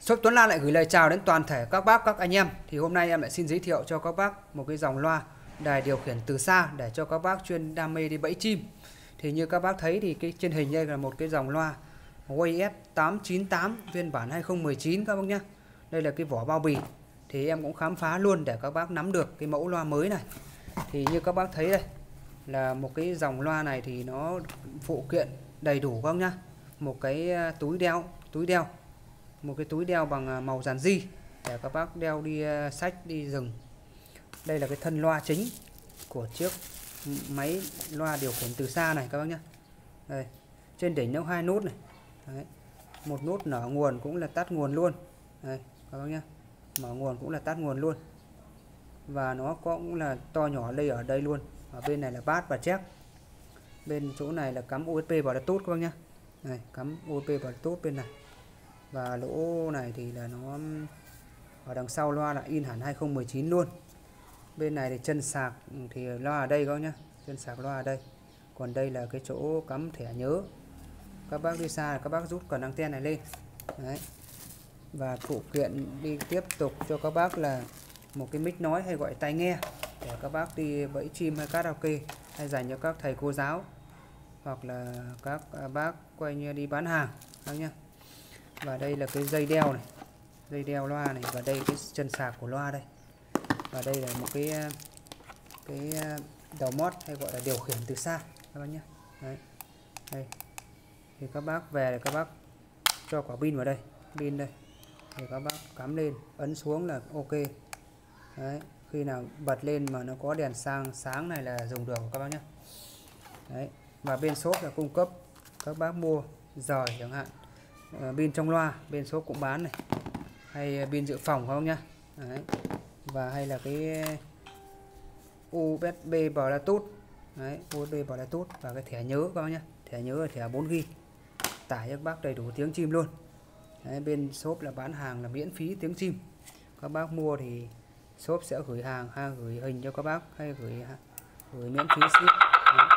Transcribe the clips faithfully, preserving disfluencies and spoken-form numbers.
Shop Tuấn Lan lại gửi lời chào đến toàn thể các bác, các anh em. Thì hôm nay em lại xin giới thiệu cho các bác một cái dòng loa đài điều khiển từ xa để cho các bác chuyên đam mê đi bẫy chim. Thì như các bác thấy thì cái trên hình đây là một cái dòng loa Waves tám chín tám phiên bản hai không một chín các bác nhé. Đây là cái vỏ bao bì. Thì em cũng khám phá luôn để các bác nắm được cái mẫu loa mới này. Thì như các bác thấy đây là một cái dòng loa này thì nó phụ kiện đầy đủ các bác nhá. Một cái túi đeo, túi đeo một cái túi đeo bằng màu dàn di để các bác đeo đi xách đi rừng. Đây là cái thân loa chính của chiếc máy loa điều khiển từ xa này các bác nhé. Đây, trên đỉnh nó hai nút này. Đấy. Một nút nở nguồn cũng là tắt nguồn luôn. Đây các bác nhé. Mở nguồn cũng là tắt nguồn luôn. Và nó cũng là to nhỏ đây ở đây luôn. Ở bên này là bass và jack. Bên chỗ này là cắm u ét bê Bluetooth các bác nhé. Này, cắm u ét bê Bluetooth bên này. Và lỗ này thì là nó ở đằng sau loa là in hẳn hai không một chín luôn. Bên này thì chân sạc thì loa ở đây các nhá, chân sạc loa ở đây. Còn đây là cái chỗ cắm thẻ nhớ. Các bác đi xa là các bác rút cần anten này lên. Đấy. Và phụ kiện đi tiếp tục cho các bác là một cái mic nói hay gọi tai nghe để các bác đi bẫy chim hay karaoke, hay dành cho các thầy cô giáo hoặc là các bác quay như đi bán hàng các nhá. Và đây là cái dây đeo này, dây đeo loa này, và đây cái chân sạc của loa đây. Và đây là một cái cái đầu mót hay gọi là điều khiển từ xa các bác nhé. Đấy. Đây. Thì các bác về thì các bác cho quả pin vào đây, pin đây. Thì các bác cắm lên, ấn xuống là ok. Đấy. Khi nào bật lên mà nó có đèn sang sáng này là dùng được các bác nhé. Đấy. Và bên shop là cung cấp các bác mua rời chẳng hạn, pin trong loa bên shop cũng bán này, hay pin dự phòng không nhá. Đấy. Và hay là cái u ét bê Bluetooth. Đấy, u ét bê Bluetooth và cái thẻ nhớ các bác nhá. Thẻ nhớ là thẻ bốn gi ga bai, tải cho các bác đầy đủ tiếng chim luôn. Đấy, bên shop là bán hàng là miễn phí tiếng chim. Các bác mua thì shop sẽ gửi hàng hay gửi hình cho các bác, hay gửi gửi miễn phí ship. Đấy.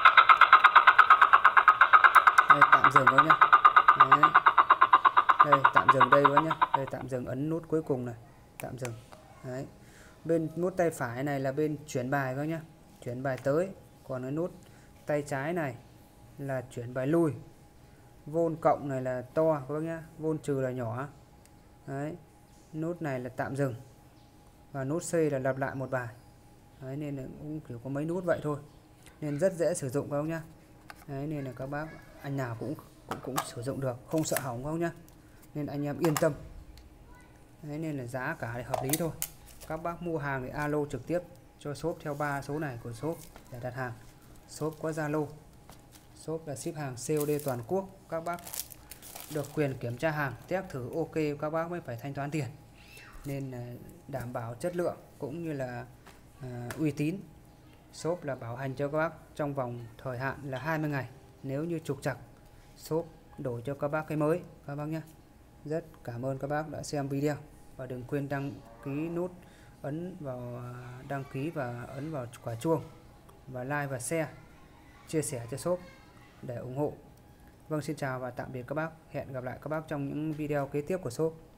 Đây, tạm dừng các nhá. Đấy. Đây tạm dừng đây các nhá. Đây tạm dừng, ấn nút cuối cùng này, tạm dừng. Đấy. Bên nút tay phải này là bên chuyển bài các nhá, chuyển bài tới. Còn cái nút tay trái này là chuyển bài lui. Vôn cộng này là to các bác nhá, vôn trừ là nhỏ. Đấy. Nút này là tạm dừng. Và nút C là lặp lại một bài. Đấy, nên là cũng kiểu có mấy nút vậy thôi. Nên rất dễ sử dụng các bác nhá. Đấy, nên là các bác anh nào cũng cũng cũng sử dụng được, không sợ hỏng các bác nhá. Nên anh em yên tâm. Đấy, nên là giá cả thì hợp lý thôi. Các bác mua hàng thì alo trực tiếp cho shop theo ba số này của shop để đặt hàng. Shop có Zalo. Shop là ship hàng xê ô đê toàn quốc. Các bác được quyền kiểm tra hàng, test thử ok các bác mới phải thanh toán tiền. Nên đảm bảo chất lượng cũng như là uh, uy tín. Shop là bảo hành cho các bác trong vòng thời hạn là hai mươi ngày. Nếu như trục trặc, shop đổi cho các bác cái mới các bác nhé. Rất cảm ơn các bác đã xem video. Và đừng quên đăng ký nút, ấn vào đăng ký và ấn vào quả chuông. Và like và share, chia sẻ cho shop để ủng hộ. Vâng, xin chào và tạm biệt các bác. Hẹn gặp lại các bác trong những video kế tiếp của shop.